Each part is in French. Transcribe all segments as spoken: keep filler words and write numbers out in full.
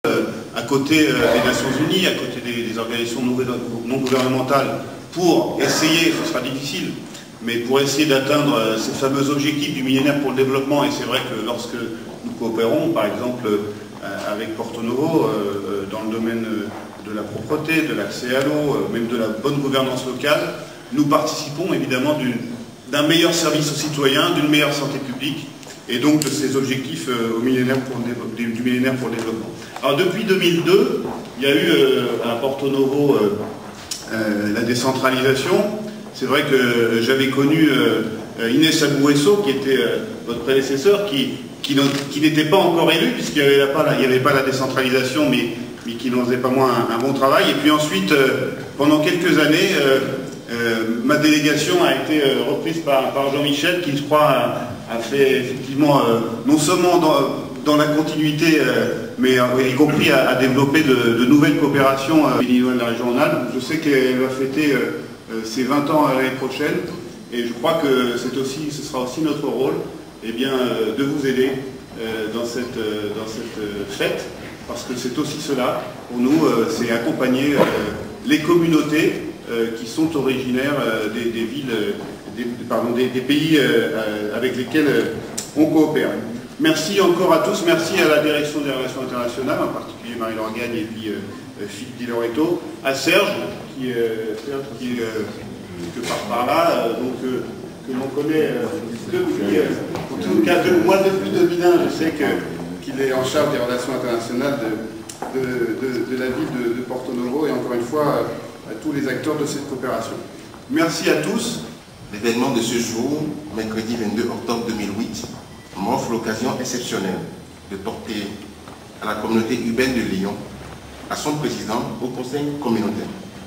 euh, à côté euh, des Nations Unies, à côté des, des organisations non, non gouvernementales, pour essayer, ce sera difficile, mais pour essayer d'atteindre euh, ces fameux objectifs du millénaire pour le développement. Et c'est vrai que lorsque nous coopérons, par exemple, euh, avec Porto Novo, euh, dans le domaine de la propreté, de l'accès à l'eau, euh, même de la bonne gouvernance locale, nous participons évidemment d'un meilleur service aux citoyens, d'une meilleure santé publique, et donc de ces objectifs euh, au millénaire pour le, du millénaire pour le développement. Alors depuis deux mille deux, il y a eu euh, à Porto Novo euh, euh, la décentralisation. C'est vrai que j'avais connu euh, Inès Abouesso, qui était euh, votre prédécesseur, qui, qui, qui n'était pas encore élu, puisqu'il n'y avait, avait pas la décentralisation, mais, mais qui n'en faisait pas moins un, un bon travail. Et puis ensuite, euh, pendant quelques années, euh, euh, ma délégation a été euh, reprise par, par Jean-Michel, qui, je crois, a, a fait effectivement, euh, non seulement dans, dans la continuité, euh, mais y compris à, à développer de, de nouvelles coopérations euh, au niveau de la région Rhône-Alpes. Je sais qu'elle va fêter euh, ses vingt ans l'année prochaine, et je crois que c'est aussi, ce sera aussi notre rôle, eh bien, euh, de vous aider euh, dans cette, euh, dans cette euh, fête, parce que c'est aussi cela, pour nous, euh, c'est accompagner euh, les communautés euh, qui sont originaires euh, des, des villes, des, pardon, des, des pays euh, avec lesquels euh, on coopère. Merci encore à tous, merci à la Direction des Relations Internationales, en particulier Marie-Laure Gagne et puis euh, Philippe Di Loreto, à Serge, qui, euh, qui euh, que par, par là, euh, donc, euh, que l'on connaît euh, depuis, euh, en tout cas, de, moi depuis deux mille un, je sais qu'il qu est en charge des relations internationales de, de, de, de la ville de, de Porto Novo, et encore une fois, à tous les acteurs de cette coopération. Merci à tous. L'événement de ce jour, mercredi vingt-deux octobre deux mille huit, m'offre l'occasion exceptionnelle de porter à la communauté urbaine de Lyon, à son président, au conseil communautaire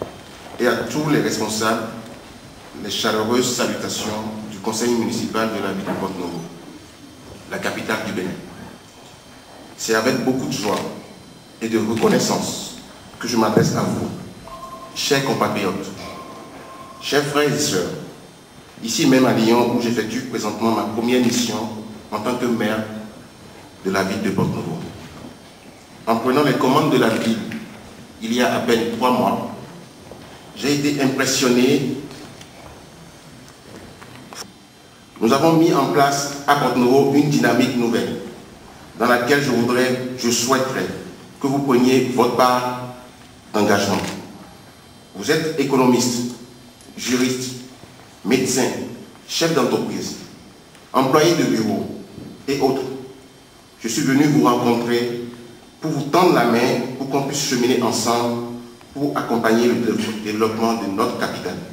et à tous les responsables, les chaleureuses salutations du conseil municipal de la ville de Porto Novo, la capitale du Bénin. C'est avec beaucoup de joie et de reconnaissance que je m'adresse à vous, chers compatriotes, chers frères et sœurs, ici même à Lyon, où j'effectue présentement ma première mission en tant que maire de la ville de Porto Novo. En prenant les commandes de la ville, il y a à peine trois mois, j'ai été impressionné. Nous avons mis en place à Porto Novo une dynamique nouvelle, dans laquelle je voudrais, je souhaiterais que vous preniez votre part d'engagement. Vous êtes économiste, juriste, médecin, chef d'entreprise, employé de bureau et autres. Je suis venu vous rencontrer pour vous tendre la main, pour qu'on puisse cheminer ensemble pour accompagner le développement de notre capitale.